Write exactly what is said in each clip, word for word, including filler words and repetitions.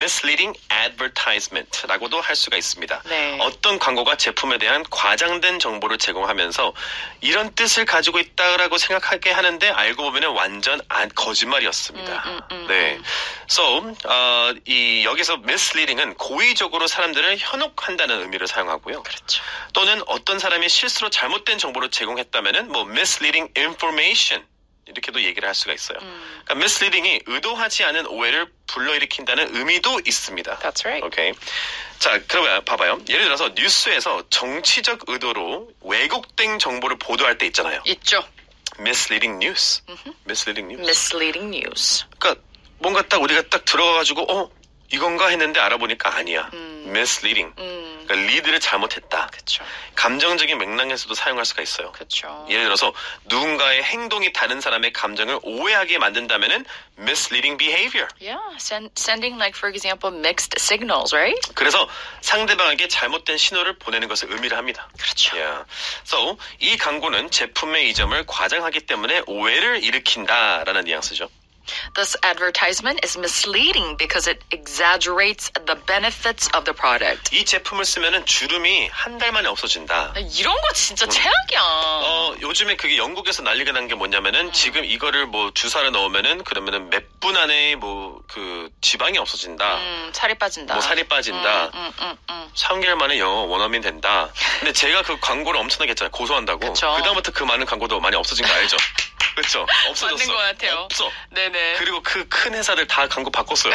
misleading advertisement라고도 할 수가 있습니다. 네. 어떤 광고가 제품에 대한 과장된 정보를 제공하면서 이런 뜻을 가지고 있다라고 생각하게 하는데 알고 보면 완전 안, 거짓말이었습니다. 음, 음, 음, 네. So, 어, 이 여기서 misleading은 고의적으로 사람들을 현혹한다는 의미를 사용하고요. 그렇죠. 또는 어떤 사람이 실수로 잘못된 정보를 제공했다면은 뭐 misleading information 이렇게도 얘기를 할 수가 있어요. 음. 그러니까 misleading이 의도하지 않은 오해를 불러일으킨다는 의미도 있습니다. That's right. 오케이. 자, 그러면 봐봐요. 예를 들어서 뉴스에서 정치적 의도로 왜곡된 정보를 보도할 때 있잖아요. 있죠. misleading news. misleading news. Misleading news. 그러니까 뭔가 딱 우리가 딱 들어가가지고 어 이건가 했는데 알아보니까 아니야. 음. misleading. 음. 그러니까 리드를 잘못했다. 그렇죠. 감정적인 맥락에서도 사용할 수가 있어요. 그렇죠. 예를 들어서 누군가의 행동이 다른 사람의 감정을 오해하게 만든다면은 misleading behavior. Yeah, send, sending like for example mixed signals, right? 그래서 상대방에게 잘못된 신호를 보내는 것을 의미를 합니다. 그렇죠. Yeah. So 이 광고는 제품의 이점을 과장하기 때문에 오해를 일으킨다라는 뉘앙스죠. This advertisement is misleading because it exaggerates the benefits of the product. 이 제품을 쓰면은 주름이 한 달 만에 없어진다. 이런 거 진짜 최악이야. 어, 요즘에 그게 영국에서 난리가 난 게 뭐냐면은 음. 지금 이거를 뭐 주사를 넣으면은 그러면은 몇 분 안에 뭐 그 지방이 없어진다. 음, 살이 빠진다. 뭐 살이 빠진다. 음, 음, 음, 음. 삼 개월 만에 영어 원어민 된다. 근데 제가 그 광고를 엄청나게 했잖아요. 고소한다고. 그쵸. 그다음부터 그 많은 광고도 많이 없어진 거 알죠? 그렇죠. 없어졌어. 맞는 것 같아요. 없어. 네네. 그리고 그 큰 회사들 다 광고 바꿨어요.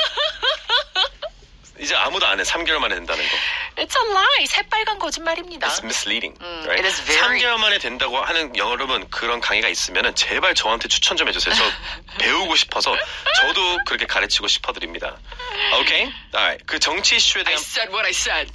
이제 아무도 안 해. 삼 개월 만에 된다는 거. It's a lie. 새빨간 거짓말입니다. It's misleading. 음, right? it is very... 삼 개월 만에 된다고 하는 여러분 그런 강의가 있으면은 제발 저한테 추천 좀 해주세요. 저 배우고 싶어서 저도 그렇게 가르치고 싶어드립니다. Okay? Alright. 그 정치 이슈에 대한 I said what I said.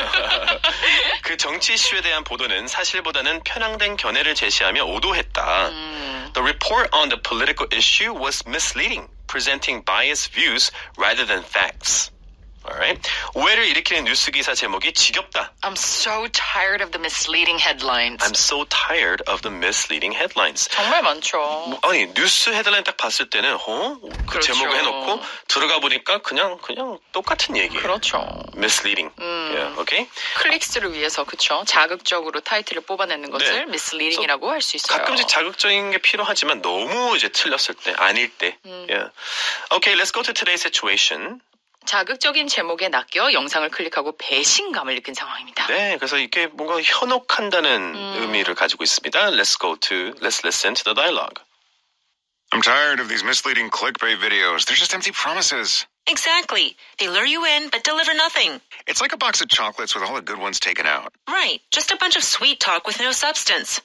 그 정치 이슈에 대한 보도는 사실보다는 편향된 견해를 제시하며 오도했다. 음. The report on the political issue was misleading, presenting biased views rather than facts. Alright. 오해를 일으키는 뉴스 기사 제목이 지겹다. I'm so tired of the misleading headlines. I'm so tired of the misleading headlines. 정말 많죠. 뭐, 아니 뉴스 헤드라인 딱 봤을 때는 어? 그 그렇죠. 제목을 해놓고 들어가 보니까 그냥 그냥 똑같은 얘기예요. 그렇죠. misleading. 음. Yeah, okay? 클릭수를 위해서 그렇죠. 자극적으로 타이틀을 뽑아내는 것을 네. misleading이라고 할 수 있어요. 가끔씩 자극적인 게 필요하지만 너무 이제 틀렸을 때 아닐 때. 음. Yeah. Okay, let's go to today's situation. 자극적인 제목에 낚여 영상을 클릭하고 배신감을 느낀 상황입니다. 네, 그래서 이게 뭔가 현혹한다는 음. 의미를 가지고 있습니다. Let's go to, let's listen to the dialogue. I'm tired of these misleading clickbait videos. They're just empty promises. Exactly. They lure you in, but deliver nothing. It's like a box of chocolates with all the good ones taken out. Right. Just a bunch of sweet talk with no substance.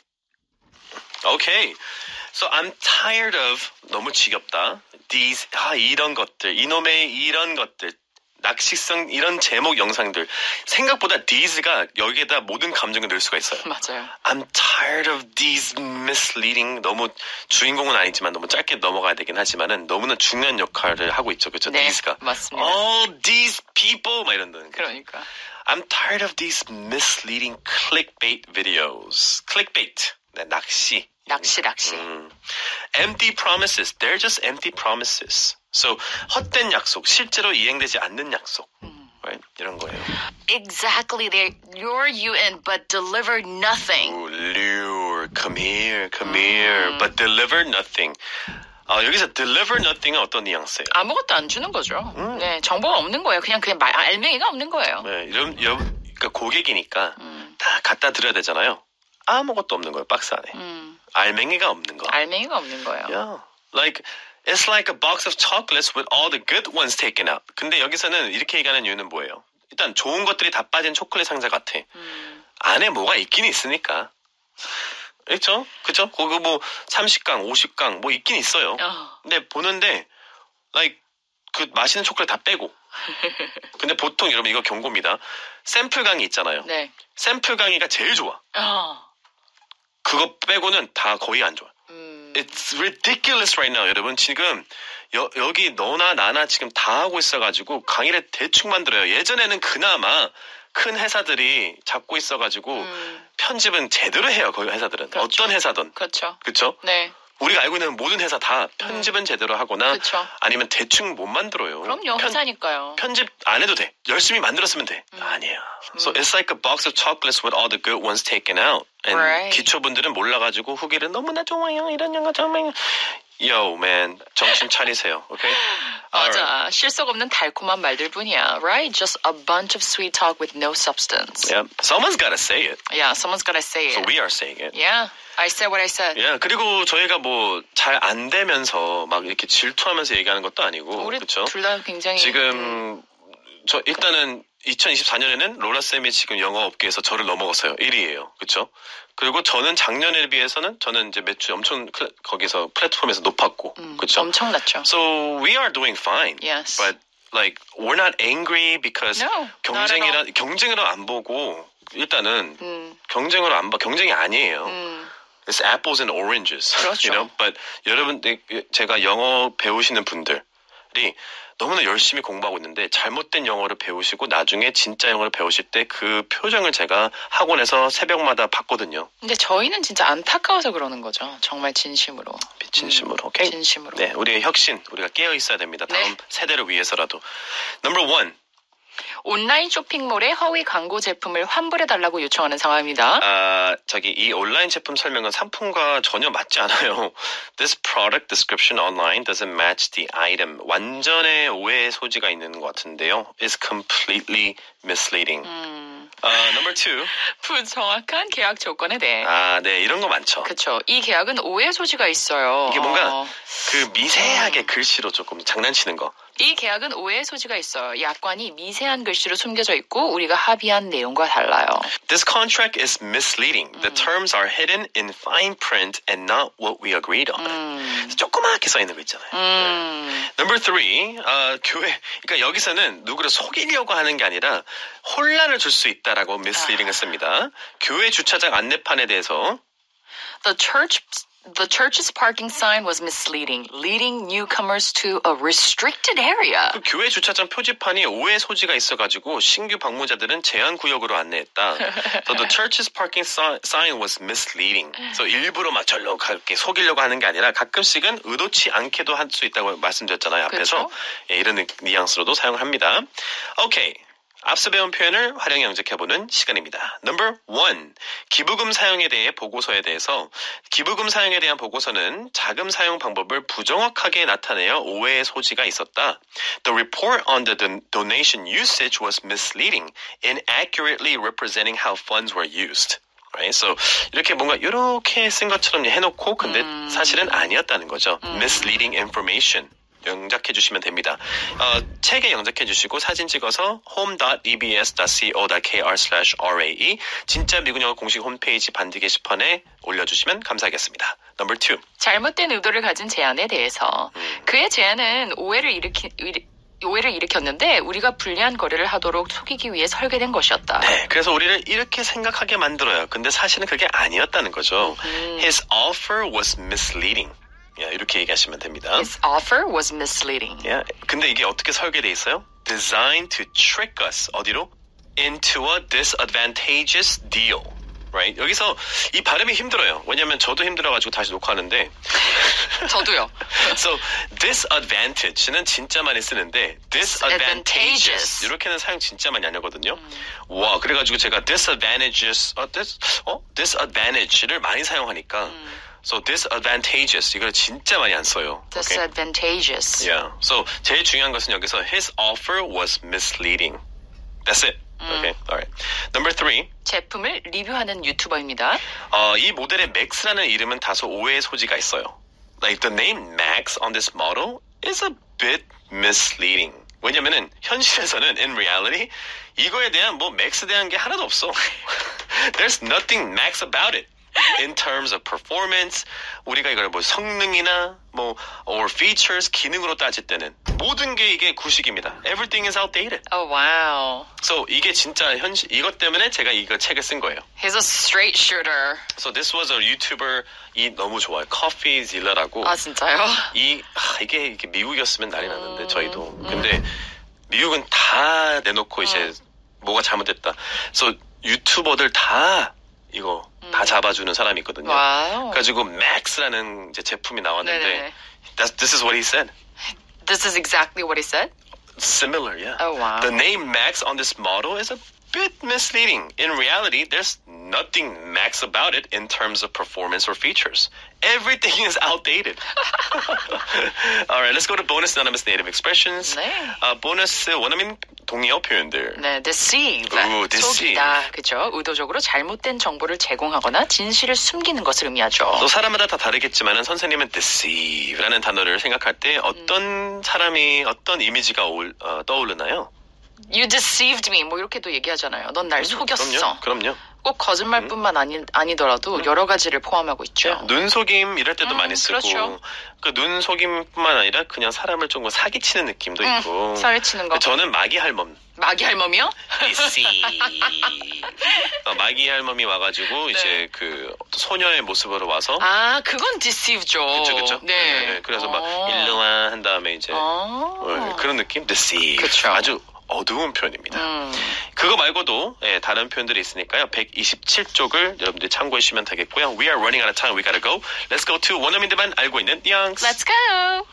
Okay. So I'm tired of 너무 지겹다. These 아 이런 것들 이놈의 이런 것들 낚시성 이런 제목 영상들 생각보다 these가 여기에다 모든 감정을 넣을 수가 있어요. 맞아요. I'm tired of these misleading 너무 주인공은 아니지만 너무 짧게 넘어가야 되긴 하지만은 너무나 중요한 역할을 하고 있죠. 그렇죠? 네, these가 맞습니다. all these people 막 이런다는 거죠. 그러니까. I'm tired of these misleading clickbait videos. clickbait. 네, 낚시. 낚시 낚시. 음. Empty promises. They're just empty promises. So 헛된 약속, 실제로 이행되지 않는 약속. 음. Right? 이런 거예요. Exactly. They lure you in, but deliver nothing. Ooh, lure, come here, come here, but deliver nothing. 아, 여기서 deliver nothing은 어떤 뉘앙스예요? 아무것도 안 주는 거죠. 음. 네, 정보가 없는 거예요. 그냥 그냥 말, 알맹이가 없는 거예요. 네, 이런, 이런, 그러니까 고객이니까 음. 다 갖다 드려야 되잖아요. 아무것도 없는 거예요, 박스 안에. 음. 알맹이가 없는 거. 알맹이가 없는 거예요. Yeah. Like, it's like a box of chocolates with all the good ones taken out. 근데 여기서는 이렇게 얘기하는 이유는 뭐예요? 일단 좋은 것들이 다 빠진 초콜릿 상자 같아. 음. 안에 뭐가 있긴 있으니까. 그렇죠? 그죠? 거기 뭐 삼십 강, 오십 강 뭐 있긴 있어요. 어. 근데 보는데 like 그 맛있는 초콜릿 다 빼고. 근데 보통 여러분 이거 경고입니다. 샘플 강의 있잖아요. 네. 샘플 강의가 제일 좋아. 어. 그거 빼고는 다 거의 안 좋아. 음. It's ridiculous right now, 여러분. 지금 여, 여기 너나 나나 지금 다 하고 있어가지고 강의를 대충 만들어요. 예전에는 그나마 큰 회사들이 잡고 있어가지고 음. 편집은 제대로 해요. 거기 회사들은. 그렇죠. 어떤 회사든. 그렇죠. 그렇죠? 네. 우리가 알고 있는 모든 회사 다 편집은 제대로 하거나 그쵸. 아니면 대충 못 만들어요. 그럼요, 편- 회사니까요. 편집 안 해도 돼. 열심히 만들었으면 돼. 아니에요. So it's like a box of chocolates with all the good ones taken out. And Right. 기초분들은 몰라가지고 후기를 너무나 좋아요. 이런 영화 정말. Yo, man. 정신 차리세요. Okay? 맞아. Alright. 실속 없는 달콤한 말들 뿐이야. Right? Just a bunch of sweet talk with no substance. Yeah. Someone's gotta say it. Yeah, someone's gotta say So it. we are saying it. Yeah, I said what I said. 예, 그리고 저희가 뭐 잘 안 되면서 막 이렇게 질투하면서 얘기하는 것도 아니고 우리 그렇죠? 둘 다 굉장히 지금 저 일단은 이천이십사 년에는 로라 쌤이 지금 영어 업계에서 저를 넘어갔어요. 일 위예요. 그렇죠? 그리고 저는 작년에 비해서는 저는 이제 매출 엄청 클- 거기서 플랫폼에서 높았고. 그렇죠? 엄청났죠. So we are doing fine. Yes. But like we're not angry because No, not 경쟁이라 at 경쟁으로 안 보고 일단은 음, 경쟁으로 안 봐. 경쟁이 아니에요. 음, It's apples and oranges. 그렇죠. You know? But 여러분, 제가 영어 배우시는 분들이 너무나 열심히 공부하고 있는데 잘못된 영어를 배우시고 나중에 진짜 영어를 배우실 때 그 표정을 제가 학원에서 새벽마다 봤거든요. 근데 저희는 진짜 안타까워서 그러는 거죠. 정말 진심으로. 진심으로. 음, 오케이? 진심으로. 네, 우리의 혁신, 우리가 깨어 있어야 됩니다. 다음 네. 세대를 위해서라도. Number one. 온라인 쇼핑몰에 허위 광고 제품을 환불해달라고 요청하는 상황입니다. 아, 저기 이 온라인 제품 설명은 상품과 전혀 맞지 않아요. This product description online doesn't match the item. 완전의 오해의 소지가 있는 것 같은데요. It's completely misleading. 아, number two. 부정확한 계약 조건에 대해. 아, 네, 이런 거 많죠. 그쵸. 이 계약은 오해 소지가 있어요. 이게 뭔가 어, 그 미세하게 글씨로 조금 장난치는 거. 이 계약은 오해 소지가 있어요. 약관이 미세한 글씨로 숨겨져 있고 우리가 합의한 내용과 달라요. This contract is misleading. The terms are hidden in fine print and not what we agreed on. 그래서 조그맣게 써 있는 거 있잖아요. 음, Number three, 아, 교회. 그러니까 여기서는 누구를 속이려고 하는 게 아니라 혼란을 줄 수 있다라고 misleading을 씁니다. 교회 주차장 안내판에 대해서 the church the church's parking sign was misleading, leading newcomers to a restricted area. 그 교회 주차장 표지판이 오해 소지가 있어가지고 신규 방문자들은 제한 구역으로 안내했다. So the church's parking si- sign was misleading. So 일부러 막 절로 이렇게 속이려고 하는 게 아니라 가끔씩은 의도치 않게도 할 수 있다고 말씀드렸잖아요. 앞에서. 그렇죠. 예, 이런 뉘앙스로도 사용합니다. 오케이. 앞서 배운 표현을 활용 영작해보는 시간입니다. Number one. 기부금 사용에 대해 보고서에 대해서 기부금 사용에 대한 보고서는 자금 사용 방법을 부정확하게 나타내어 오해의 소지가 있었다. The report on the don- donation usage was misleading, inaccurately representing how funds were used. Right? So 이렇게 뭔가 이렇게 쓴 것처럼 해놓고 근데 사실은 아니었다는 거죠. Misleading information. 영작해 주시면 됩니다. 어, 책에 영작해 주시고 사진 찍어서 home dot e b s dot co dot k r slash r a e 진짜 미국 영어 공식 홈페이지 반디 게시판에 올려주시면 감사하겠습니다. Number two. 잘못된 의도를 가진 제안에 대해서 그의 제안은 오해를 일으키 일- 오해를 일으켰는데 우리가 불리한 거래를 하도록 속이기 위해 설계된 것이었다. 네, 그래서 우리를 이렇게 생각하게 만들어요. 근데 사실은 그게 아니었다는 거죠. His offer was misleading. 야, 이렇게 얘기하시면 됩니다. His offer was misleading. 야, 근데 이게 어떻게 설계돼 있어요? Designed to trick us. 어디로? Into a disadvantageous deal. Right? 여기서 이 발음이 힘들어요. 왜냐면 저도 힘들어가지고 다시 녹화하는데. 저도요. So disadvantage는 진짜 많이 쓰는데 disadvantageous 이렇게는 사용 진짜 많이 안 하거든요. 와, 그래가지고 제가 disadvantageous, 어, dis, 어, disadvantage를 많이 사용하니까. So disadvantageous 이걸 진짜 많이 안 써요. Okay? Disadvantageous. Yeah. So 제일 중요한 것은 여기서 his offer was misleading. That's it. Okay. Alright. Number three. 제품을 리뷰하는 유튜버입니다. 어, 이 모델의 Max라는 이름은 다소 오해의 소지가 있어요. Like the name Max on this model is a bit misleading. 왜냐면은 현실에서는 in reality 이거에 대한 뭐 Max 대한 게 하나도 없어. There's nothing Max about it. In terms of performance, 우리가 이걸 뭐 성능이나 뭐 or features 기능으로 따질 때는 모든 게 이게 구식입니다. Everything is outdated. Oh wow. So 이게 진짜 현실 이것 때문에 제가 이거 책을 쓴 거예요. He's a straight shooter. So this was a YouTuber 이 너무 좋아요. 커피 질러라고. 아 진짜요? 이 아, 이게 이게 미국이었으면 난리 났는데 저희도. 근데 미국은 다 내놓고 이제 뭐가 잘못됐다. So 유튜버들 다 이거 다 잡아주는 사람이 있거든요. 와우. 그래가지고 Max라는 이제 제품이 나왔는데 네네네. That's, this is what he said. This is exactly what he said? Similar, yeah. Oh, wow. The name Max on this model is a bit misleading. In reality, there's nothing Max about it in terms of performance or features. Everything is outdated. All right, let's go to bonus anonymous native expressions. 네. 아, 보너스 원어민 동의어 표현들. 네, deceive. 오, deceive. 속이다. 그죠? 의도적으로 잘못된 정보를 제공하거나 진실을 숨기는 것을 의미하죠. 또 사람마다 다 다르겠지만은 선생님은 deceive라는 단어를 생각할 때 어떤 사람이 어떤 이미지가 올, 어, 떠오르나요? You deceived me. 뭐 이렇게도 얘기하잖아요. 넌 날 속였어. 그럼요. 그럼요. 꼭 거짓말뿐만 아니, 아니더라도 여러 가지를 포함하고 있죠. 눈속임 이럴 때도 음, 많이 쓰고 그렇죠. 그 눈속임뿐만 아니라 그냥 사람을 조금 사기치는 느낌도 음, 있고. 사기치는 거. 저는 마기 할멈. 마기 할멈이요? 어, 마기 할멈이 와가지고 이제 그 소녀의 모습으로 와서 아, 그건 deceive죠. 그쵸 그쵸. 네. 그래서 막 어. 일루와 한 다음에 이제 아. 어, 그런 느낌. deceive. 그쵸. 아주 어두운 표현입니다. 음. 그거 말고도 예, 다른 표현들이 있으니까요. 백이십칠 쪽을 여러분들 참고해 주시면 되겠고요. We are running out of time. We gotta go. Let's go to 원어민들만 알고 있는 뉘앙스. Let's go.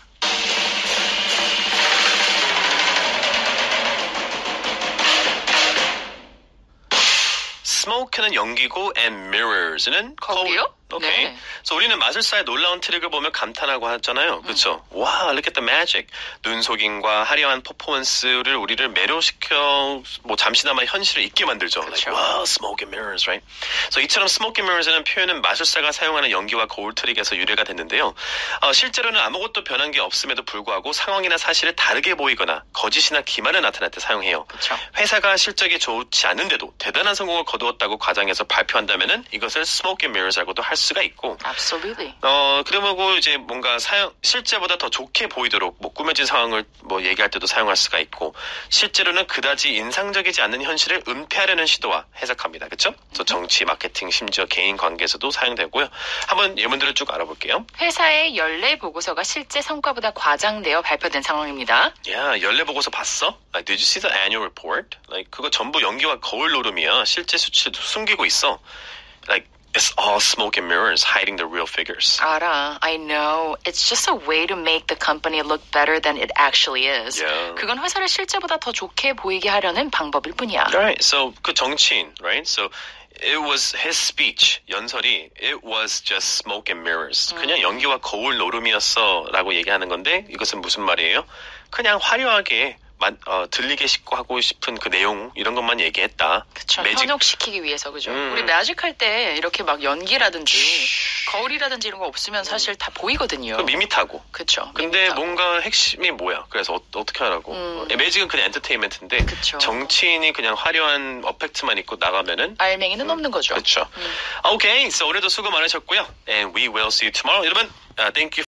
Smoke는 연기고 and mirrors는 거울이요? 거울. 오케이. 네. 그래서 우리는 마술사의 놀라운 트릭을 보며 감탄하고 하잖아요. 그렇죠? 와, look at the magic. 눈속임과 화려한 퍼포먼스를 우리를 매료시켜 뭐 잠시나마 현실을 잊게 만들죠. 그쵸. Like, wow, smoke and mirrors, right? 그래서 이처럼 smoke and mirrors는 표현은 마술사가 사용하는 연기와 거울 트릭에서 유래가 됐는데요. 어, 실제로는 아무것도 변한 게 없음에도 불구하고 상황이나 사실을 다르게 보이거나 거짓이나 기만을 나타낼 때 사용해요. 그쵸. 회사가 실적이 좋지 않은데도 대단한 성공을 거두었다고 과장해서 발표한다면은 이것을 smoke and mirrors라고도 할 수가 있고, Absolutely. 어 그러고 이제 뭔가 사용 실제보다 더 좋게 보이도록 뭐 꾸며진 상황을 뭐 얘기할 때도 사용할 수가 있고, 실제로는 그다지 인상적이지 않는 현실을 은폐하려는 시도와 해석합니다. 그렇죠? 그래서 정치, 마케팅, 심지어 개인 관계에서도 사용되고요. 한번 예문들을 쭉 알아볼게요. 회사의 연례 보고서가 실제 성과보다 과장되어 발표된 상황입니다. 야, 연례 보고서 봤어? Like, did you see the annual report? Like, 그거 전부 연기와 거울 노름이야. 실제 수치를 숨기고 있어. Like, it's all smoke and mirrors hiding the real figures. 알아. I know. It's just a way to make the company look better than it actually is. Yeah. 그건 회사를 실제보다 더 좋게 보이게 하려는 방법일 뿐이야. Right. So 그 정치인, right? So it was his speech. 연설이 it was just smoke and mirrors. 그냥 연기와 거울 노름이었어라고 얘기하는 건데 이것은 무슨 말이에요? 그냥 화려하게 만, 어, 들리게 싶고 하고 싶은 그 내용 이런 것만 얘기했다. 그쵸. 매직- 현혹시키기 위해서 그죠. 음. 우리 매직 할 때 이렇게 막 연기라든지 거울이라든지 이런 거 없으면 사실 다 보이거든요. 그 밋밋하고. 그쵸. 근데 밋밋하고. 뭔가 핵심이 뭐야? 그래서 어, 어떻게 하라고? 음. 어, 매직은 그냥 엔터테인먼트인데 그쵸. 정치인이 그냥 화려한 어펙트만 입고 나가면은 알맹이는 없는 거죠. 그렇죠. 오케이, so 오늘도 수고 많으셨고요. And we will see you tomorrow. 여러분, uh, thank you